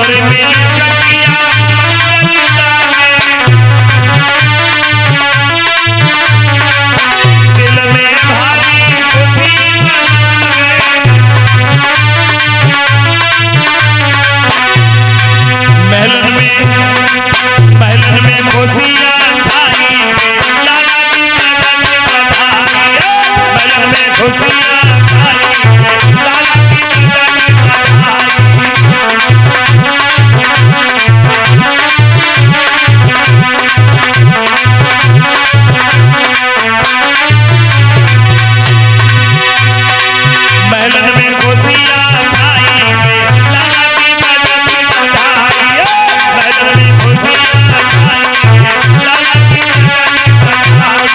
और मिल सकिया दिल में भारी खुशी महलन में खुशियां छाई लाला की नजर बधाई महलन में खुशियां छाई लाला की नजर बधाई महलन में खुशियां छाई लाला की नजर बधाई महलन में खुशियां छाई लाला की नजर बधाई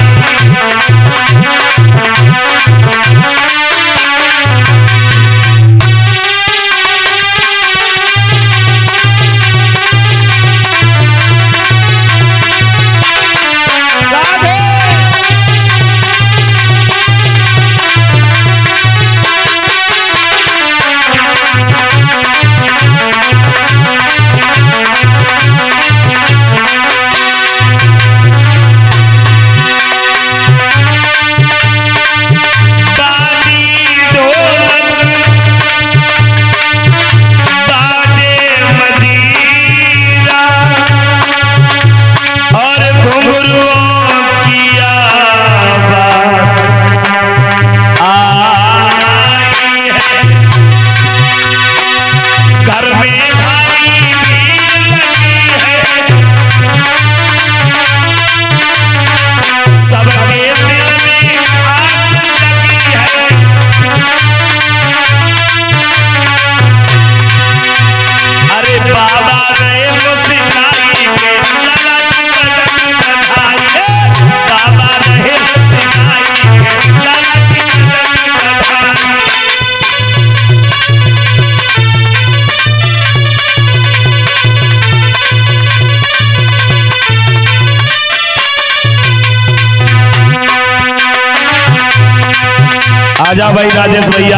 आजा भाई राजेश भैया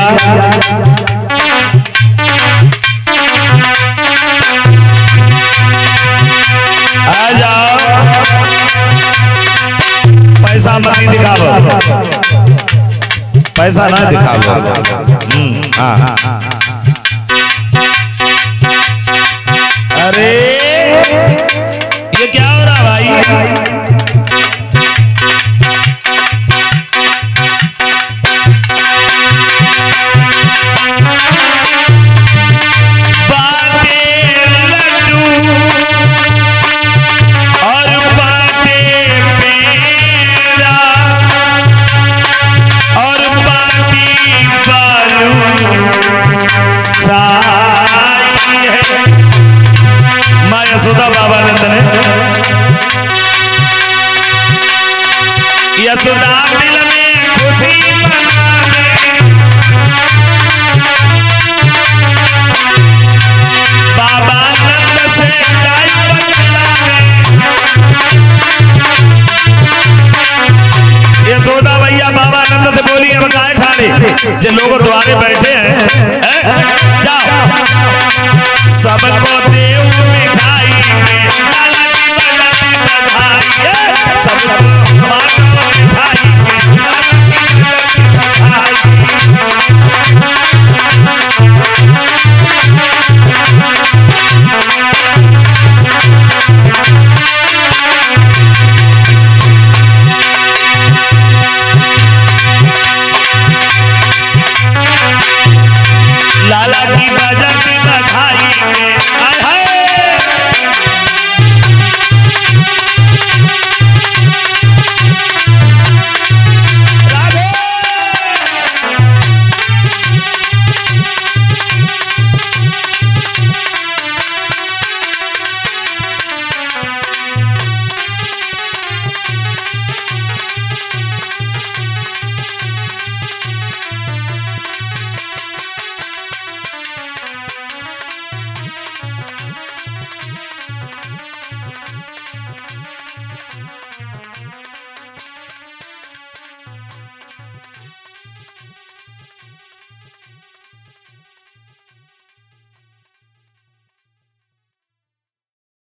आ जाओ पैसा मत नहीं दिखाओ पैसा ना दिखाओ हाँ अरे ये क्या हो रहा भाई यशोदा बाबा नंद ने यशोदा दिल में खुशी मनावे बाबा नंद से जाय बदलावे यशोदा भैया बाबा नंद से बोली अब गाय ठाणे जो लोग द्वारे बैठे हैं जाओ सबको देव मिठाई में लाला की बजाती बधाई सबको